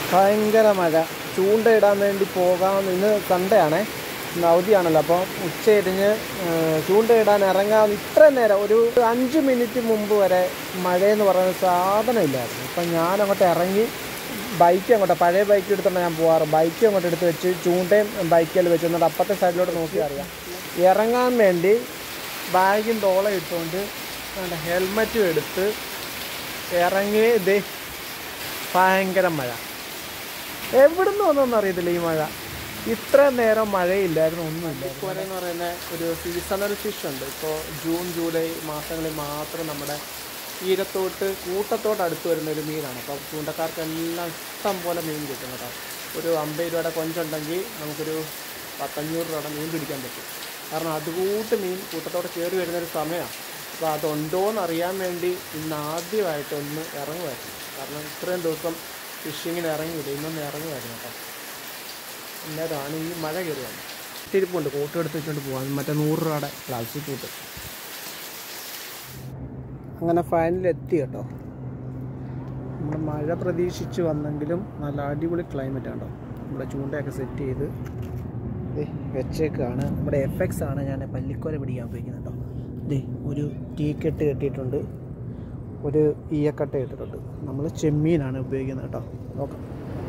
ഭയങ്കര മഴ. ചൂണ്ടയിടാൻ വേണ്ടി പോകാം. ഇന്ന് സൺഡേ ആണേ, ഇന്ന് അവധിയാണല്ലോ. അപ്പോൾ ഉച്ചതിരിഞ്ഞ് ചൂണ്ടയിടാൻ ഇറങ്ങാൻ ഇത്രയും നേരം ഒരു 5 മിനിറ്റ് മുമ്പ് വരെ മഴയെന്ന് പറയുന്ന സാധനമില്ലായിരുന്നു. അപ്പം ഞാനങ്ങോട്ട് ഇറങ്ങി ബൈക്ക് അങ്ങോട്ട്, പഴയ ബൈക്ക് എടുത്തോണ്ട് ഞാൻ പോകാറ്, ബൈക്ക് അങ്ങോട്ട് എടുത്ത് വെച്ച് ചൂണ്ടയും ബൈക്കിൽ വെച്ച് എന്നിട്ട് അപ്പുറത്തെ സൈഡിലോട്ട് നോക്കി അറിയാം. ഇറങ്ങാൻ വേണ്ടി ബാഗും തോളം ഇട്ടുകൊണ്ട് ഹെൽമറ്റും എടുത്ത് ഇറങ്ങി. ഇതേ ഭയങ്കര മഴ. എവിടുന്ന് വന്നൊന്നും അറിയത്തില്ല ഈ മഴ. ഇത്രയും നേരം മഴയില്ലായിരുന്നു, ഒന്നുമില്ല. എന്ന് പറയുന്ന ഒരു സീസണൽ ഫിഷ് ഉണ്ട്. ഇപ്പോൾ ജൂൺ ജൂലൈ മാസങ്ങളിൽ മാത്രം നമ്മുടെ കൂട്ടത്തോട്ട് അടുത്ത് വരുന്ന ഒരു മീനാണ്. അപ്പോൾ ചൂണ്ടക്കാർക്കെല്ലാം ഇഷ്ടം പോലെ മീൻ കിട്ടും കേട്ടോ. ഒരു 50 രൂപയുടെ കൊഞ്ചുണ്ടെങ്കിൽ നമുക്കൊരു 500 രൂപയുടെ മീൻ പിടിക്കാൻ പറ്റും. കാരണം അതുകൂട്ട് മീൻ കൂട്ടത്തോടെ കയറി വരുന്നൊരു സമയമാണ്. അപ്പോൾ അതുണ്ടോയെന്ന് അറിയാൻ വേണ്ടി ഇന്ന് ആദ്യമായിട്ടൊന്ന് ഇറങ്ങുമായിരുന്നു. കാരണം ഇത്രയും ദിവസം ഫിഷിങ്ങിന് ഇറങ്ങിയില്ല, ഇന്നൊന്ന് ഇറങ്ങുമായിരുന്നു കേട്ടോ. അന്നേരമാണ് ഈ മഴ കയറി വന്നത്. തിരിപ്പുണ്ട്, കോട്ട് എടുത്ത് വെച്ചുകൊണ്ട് പോകാൻ, മറ്റേ 100 രൂപയുടെ പ്ലാസ്റ്റിക് കൂട്ട്. അങ്ങനെ ഫൈനലെത്തി കേട്ടോ. നമ്മൾ മഴ പ്രതീക്ഷിച്ച് വന്നെങ്കിലും നല്ല അടിപൊളി ക്ലൈമറ്റ് ആണോ. നമ്മുടെ ചൂണ്ടയൊക്കെ സെറ്റ് ചെയ്ത് വെച്ചേക്കാണ്. നമ്മുടെ FX ആണ് ഞാൻ പല്ലിക്കോല പിടിക്കാൻ ഉപയോഗിക്കുന്നത് കേട്ടോ. ഇതേ ഒരു ടീക്കെട്ട് കെട്ടിയിട്ടുണ്ട്, ഒരു ഈയക്കട്ട ഇട്ടിട്ടുണ്ട്. നമ്മൾ ചെമ്മീനാണ് ഉപയോഗിക്കുന്നത് കേട്ടോ. നോക്കാം.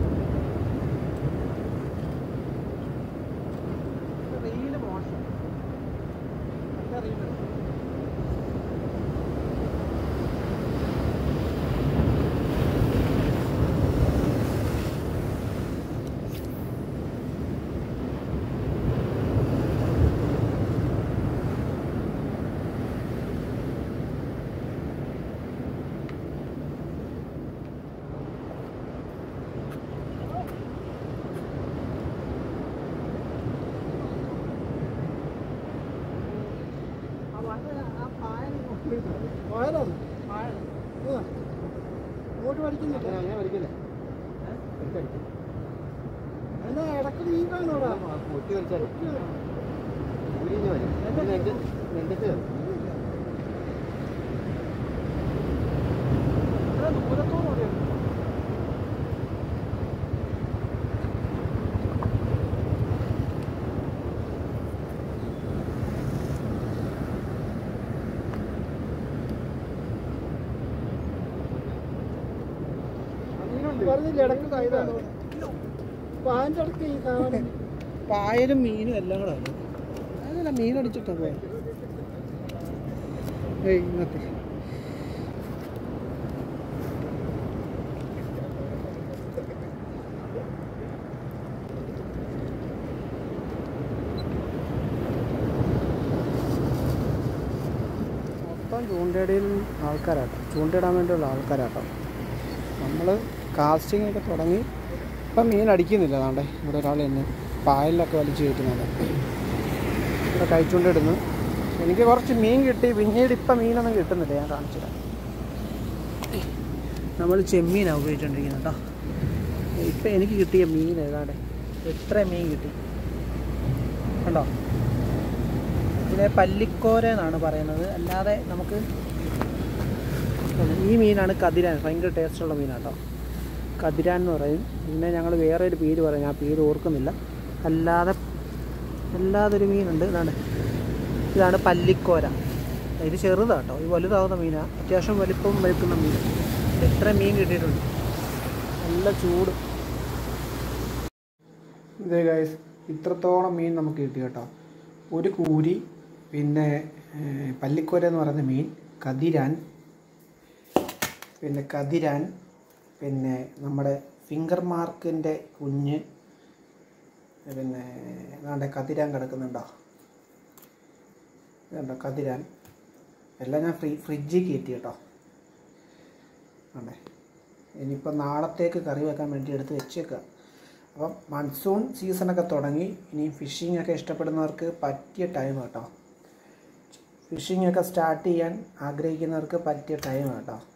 പായലും മീനും എല്ലാം കൂടെ ആണ്. അതല്ല മീൻ അടിച്ചിട്ടാ പോയത്. ഇന്നത്തെ മൊത്തം ചൂണ്ടയിടയിൽ ആൾക്കാരാട്ടോ, ചൂണ്ടയിടാൻ വേണ്ടിയുള്ള ആൾക്കാരാട്ടോ. നമ്മൾ കാസ്റ്റിംഗ് ഒക്കെ തുടങ്ങി. ഇപ്പം മീൻ അടിക്കുന്നില്ല. അതാണ്ട് ഇവിടെ ഒരാൾ തന്നെ പായലിലൊക്കെ വലിച്ചു കയറ്റുന്നുണ്ട്. ഇവിടെ കഴിച്ചുകൊണ്ടിടുന്നു. എനിക്ക് കുറച്ച് മീൻ കിട്ടി. പിന്നീട് ഇപ്പം മീനൊന്നും കിട്ടുന്നില്ല, ഞാൻ കാണിച്ചില്ല. നമ്മൾ ചെമ്മീനാണ് ഉപയോഗിച്ചുകൊണ്ടിരിക്കുന്നത് കേട്ടോ. ഇപ്പം എനിക്ക് കിട്ടിയ മീൻ ഏതാണ്ട് എത്ര മീൻ കിട്ടി കണ്ടോ. ഇതിനെ പല്ലിക്കോര എന്നാണ് പറയുന്നത്. അല്ലാതെ നമുക്ക് ഈ മീനാണ് കതിരാൻ. ഭയങ്കര ടേസ്റ്റുള്ള മീനാട്ടോ, കതിരാൻ എന്ന് പറയും. പിന്നെ ഞങ്ങൾ വേറെ ഒരു പേര് പറയും, ഞാൻ പേര് ഓർക്കുന്നില്ല. അല്ലാതൊരു മീനുണ്ട്. ഇതാണ് പല്ലിക്കോര. ഇത് ചെറുതാട്ടോ, ഇത് വലുതാവുന്ന മീനാണ്. അത്യാവശ്യം വലിപ്പം വലുക്കുന്ന മീൻ. എത്ര മീൻ കിട്ടിയിട്ടുണ്ട്, നല്ല ചൂട്. ഇതേ ഗൈസ്, ഇത്രത്തോളം മീൻ നമുക്ക് കിട്ടി കേട്ടോ. ഒരു കൂരി, പിന്നെ പല്ലിക്കോര എന്ന് പറയുന്ന മീൻ, കതിരാൻ, പിന്നെ നമ്മുടെ ഫിംഗർ മാർക്കിൻ്റെ കുഞ്ഞ്, പിന്നെ ഏതാണ്ട് കതിരാൻ കിടക്കുന്നുണ്ടോ, ഇതുണ്ടോ കതിരാൻ. എല്ലാം ഞാൻ ഫ്രിഡ്ജിൽ കയറ്റി കേട്ടോ. അതെ, ഇനിയിപ്പോൾ നാളത്തേക്ക് കറി വെക്കാൻ വേണ്ടി എടുത്ത് വെച്ചേക്കാം. അപ്പം മൺസൂൺ സീസണൊക്കെ തുടങ്ങി. ഇനി ഫിഷിംഗ് ഒക്കെ ഇഷ്ടപ്പെടുന്നവർക്ക് പറ്റിയ ടൈം കേട്ടോ. ഫിഷിംഗ് ഒക്കെ സ്റ്റാർട്ട് ചെയ്യാൻ ആഗ്രഹിക്കുന്നവർക്ക് പറ്റിയ ടൈം കേട്ടോ.